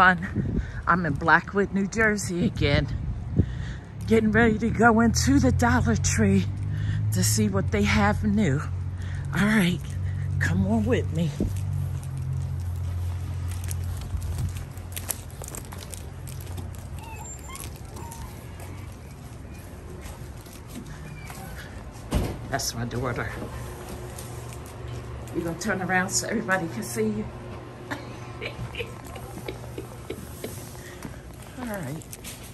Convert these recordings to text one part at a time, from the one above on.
everyone. I'm in Blackwood, New Jersey again. Getting ready to go into the Dollar Tree to see what they have new. All right, come on with me. That's my daughter. You gonna turn around so everybody can see you? All right.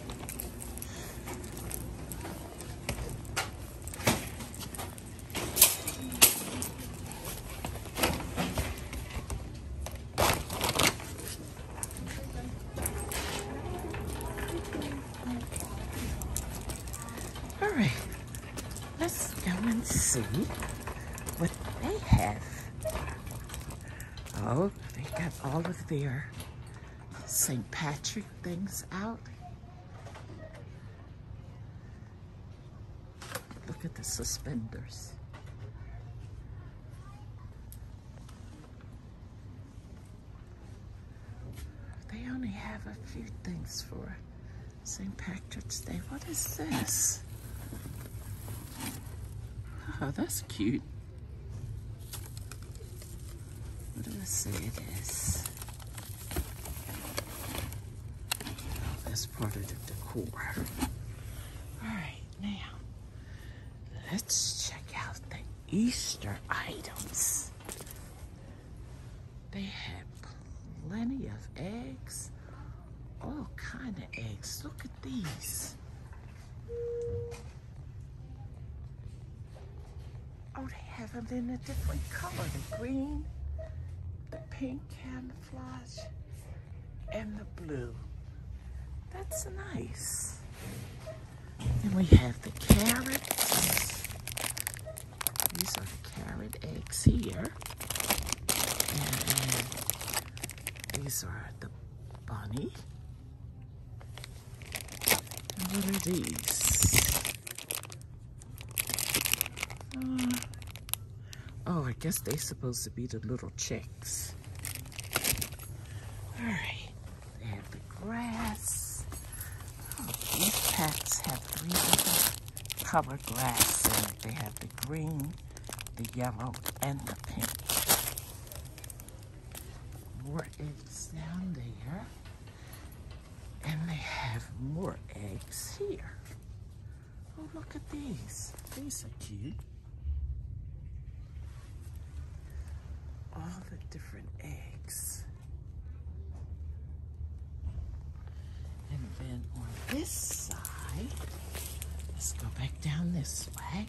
All right. Let's go and see what they have. Oh, they got all of their St. Patrick things out. Look at the suspenders. They only have a few things for St. Patrick's Day. What is this? Oh, that's cute. What do I say it is? Oh, that's part of the decor. All right, now, let's check out the Easter items. They have plenty of eggs, all kind of eggs. Look at these. Oh, they have them in a different color, the green, the pink camouflage, and the blue. That's nice. Then we have the carrots. These are the carrot eggs here. And these are the bunny. And what are these? Oh, I guess they're supposed to be the little chicks. All right, they have the grass. Oh, these packs have 3 different color grass in it. They have the green, the yellow, and the pink. More eggs down there. And they have more eggs here. Oh, look at these. These are cute. All the different eggs. And then on this side, let's go back down this way.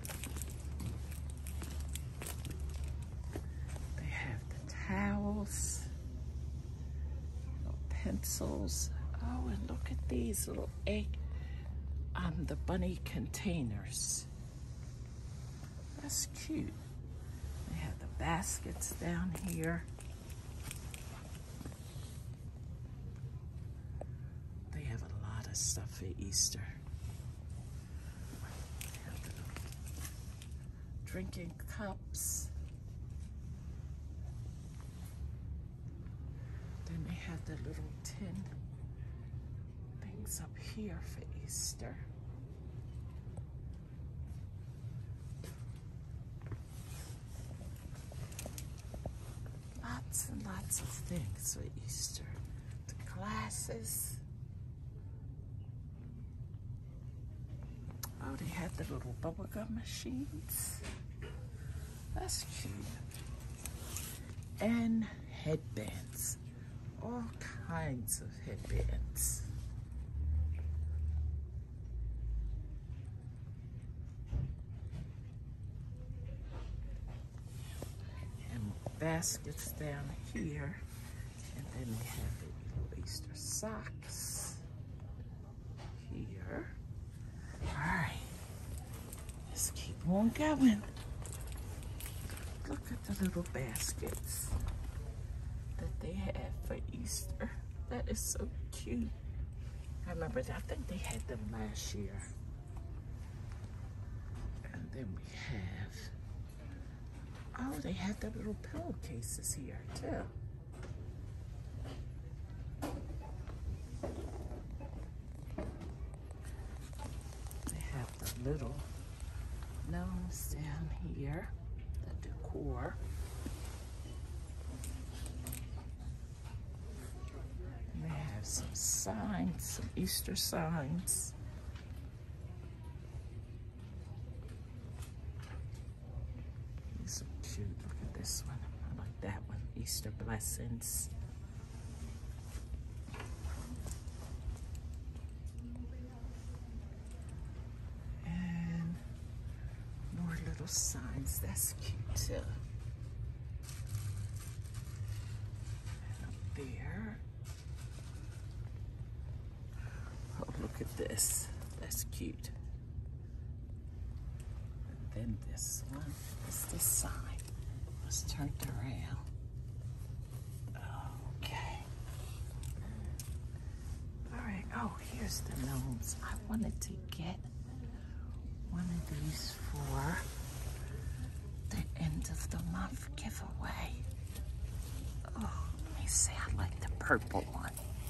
They have the towels, little pencils. Oh, and look at these little egg the bunny containers. That's cute. They have the baskets down here. They have a lot of stuff for Easter. They have the little drinking cups. Then they have the little tin things up here for Easter. Lots and lots of things for Easter. The glasses. Oh, they have the little bubblegum machines. That's cute. And headbands. All kinds of headbands. Baskets down here, and then they have the little Easter socks here. All right, let's keep on going. Look at the little baskets that they have for Easter. That is so cute. I remember that. I think they had them last year. And then we have, oh, they have the little pillowcases here too. little gnomes down here, the decor. And they have some signs, some Easter signs. These are cute. Look at this one. I like that one. Easter blessings. Little signs, that's cute too. And up there, oh, look at this, that's cute. And then this one is the sign. Let's turn it around. Okay. All right, oh, here's the gnomes. I wanted to get one of these for the end of the month giveaway. Oh, let me see, I like the purple one.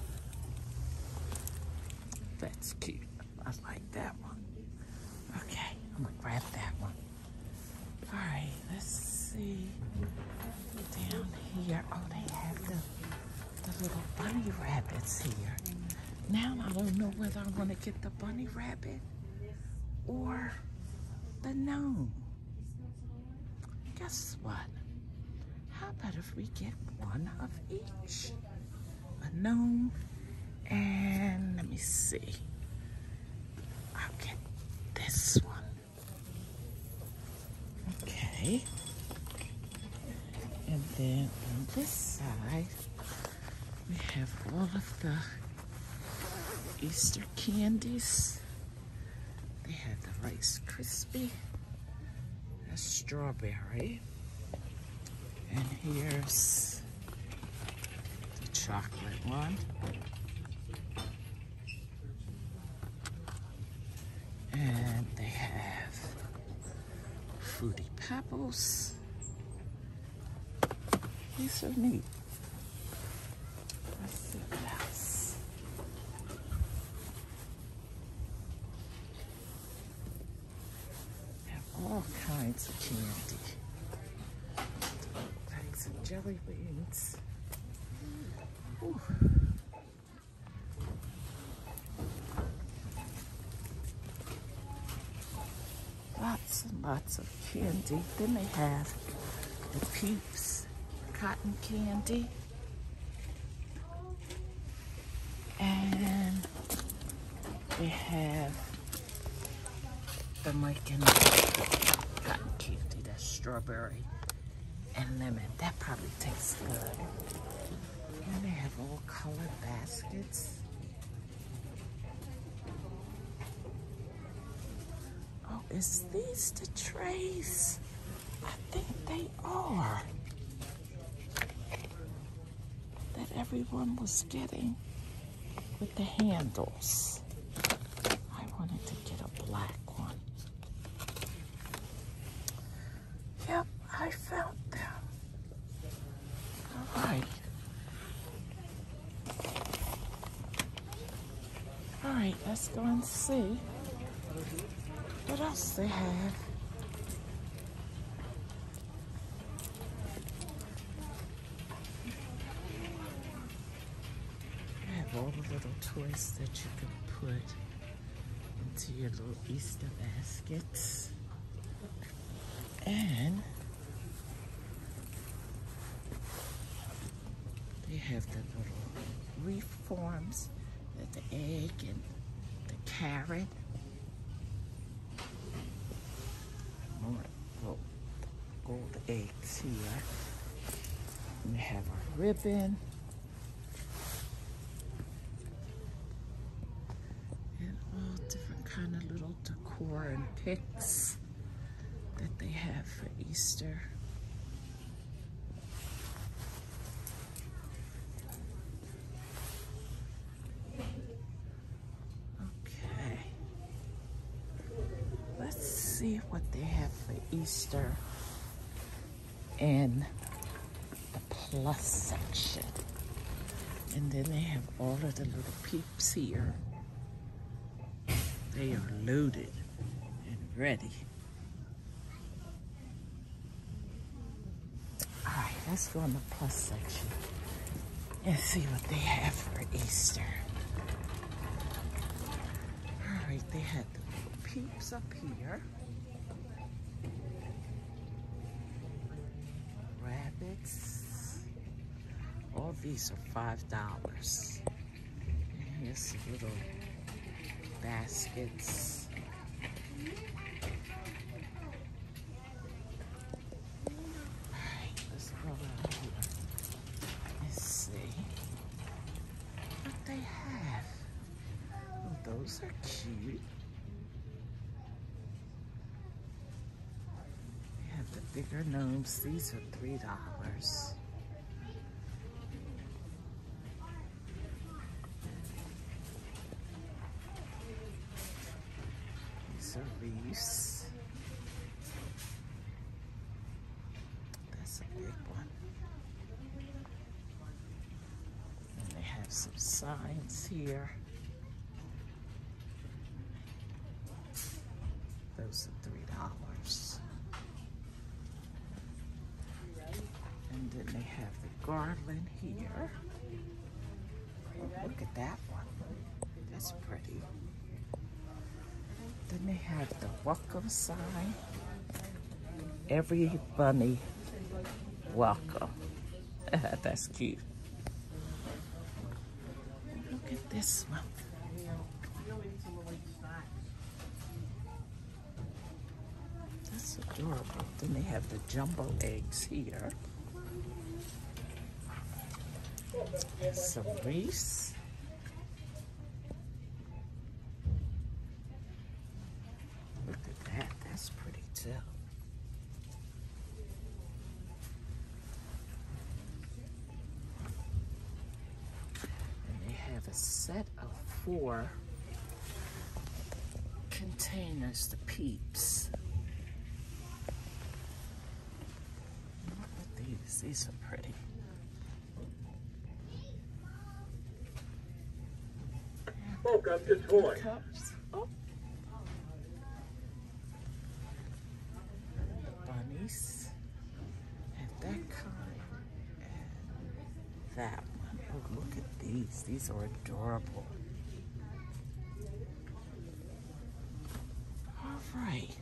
That's cute. I like that one. Okay, I'm gonna grab that one. All right, let's see. Down here, oh, they have the little bunny rabbits here. Now I don't know whether I want to get the bunny rabbit or the gnome. Guess what? How about if we get one of each? A gnome and, let me see. I'll get this one. Okay. And then on this side, we have all of the Easter candies. They have the Rice Krispie, a strawberry, and here's the chocolate one. And they have Fruity Pebbles. These are neat. Let's see what else. All kinds of candy. Bags of jelly beans. Ooh. Lots and lots of candy. Then they have the Peeps cotton candy. And they have the Mike and cotton candy, that's strawberry and lemon. That probably tastes good. And they have all colored baskets. Oh, is these the trays? I think they are. That everyone was getting with the handles. I wanted to get a black one. Yep, I found them. All right. All right, let's go and see what else they have. They have all the little toys that you can put into your little Easter baskets. And they have the little leaf forms, the egg and the carrot. More little gold eggs here. And they have a ribbon. And all different kind of little decor and picks that they have for Easter. Okay. Let's see what they have for Easter in the plus section. And then they have all of the little peeps here. They are loaded. ready. All right, let's go in the plus section and see what they have for Easter. All right, they had the peeps up here. Rabbits. All these are $5. And here's some little baskets. Alright, let's go around here and see what they have. Oh, those are cute. They have the bigger gnomes. These are $3. Reefs. That's a big one. And they have some signs here. Those are $3. And then they have the garland here. Oh, look at that one. That's pretty. Then they have the welcome sign. Every bunny welcome. That's cute. Look at this one. That's adorable. Then they have the jumbo eggs here. And some wreaths. That's pretty too. And they have a set of 4 containers, the peeps. Look at these. These are pretty. Welcome to Toy. Cups. Oh. And that kind and that one. Oh, look at these. These are adorable. All right,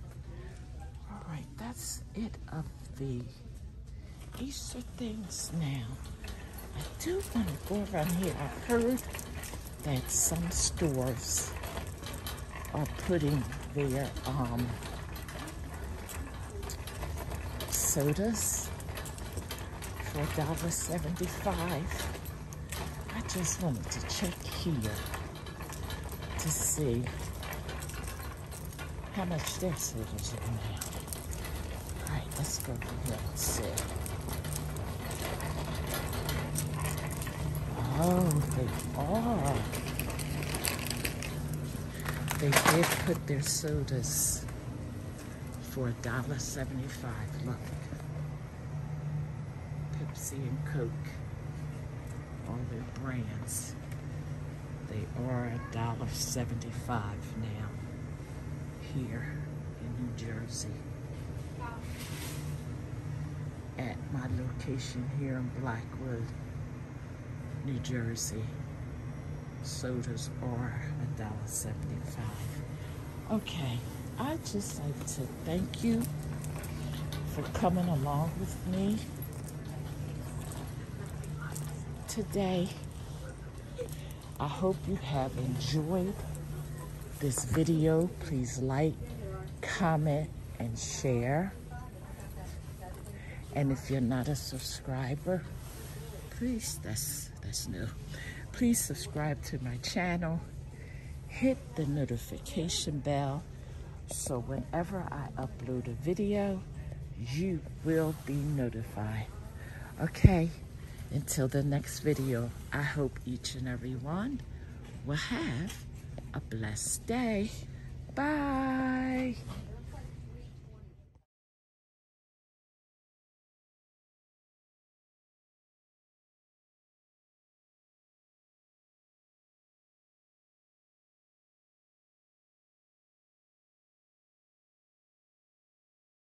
that's it of the Easter things now. I do want to go around here. I heard that some stores are putting their sodas for $1.75. I just wanted to check here to see how much their sodas are now. All right, let's go over here and see. Oh, they are. They did put their sodas for $1.75. Look. Pepsi and Coke. All their brands. They are $1.75 now here in New Jersey. At my location here in Blackwood, New Jersey, sodas are $1.75. Okay, I'd just like to thank you for coming along with me today. I hope you have enjoyed this video. Please like, comment, and share. And if you're not a subscriber, please, that's new. Please subscribe to my channel. Hit the notification bell so whenever I upload a video, you will be notified. Okay, until the next video, I hope each and every one will have a blessed day. Bye.